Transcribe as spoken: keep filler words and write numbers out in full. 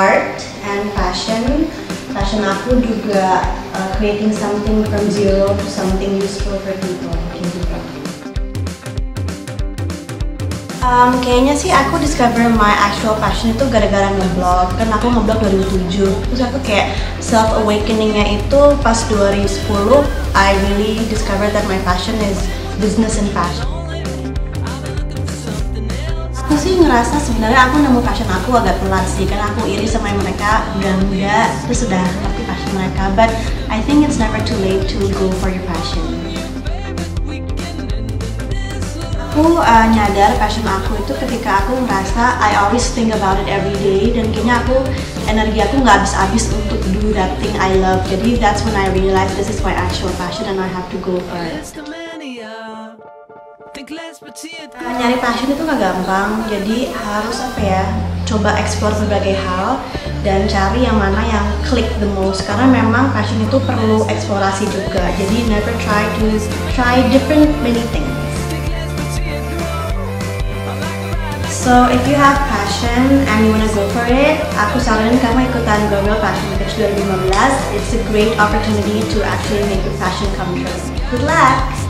art and fashion. Passion aku juga uh, creating something from zero to something useful for people. Gitu. Um, kayaknya sih aku discover my actual passion itu gara-gara ngeblog. Kan aku ngeblog dua ribu tujuh. Terus aku kayak self awakeningnya itu pas dua ribu sepuluh. I really discovered that my passion is business and fashion. Aku sih ngerasa sebenarnya aku nemu passion aku agak telat sih, karena aku iri sama mereka udah muda terus sudah ngerti passion mereka. But I think it's never too late to go for your passion. Aku uh, nyadar passion aku itu ketika aku ngerasa I always think about it every day, dan kayaknya aku energi aku nggak habis-habis untuk do that thing I love. Jadi that's when I realize this is my actual passion and I have to go for it. Uh, nyari passion itu nggak gampang, jadi harus apa ya, coba explore berbagai hal dan cari yang mana yang click the most, karena memang passion itu perlu eksplorasi juga. Jadi never try to try different many things. So if you have passion and you wanna go for it, aku saranin kamu ikutan Global Passion Pitch dua ribu lima belas. It's a great opportunity to actually make your passion come true. Good luck!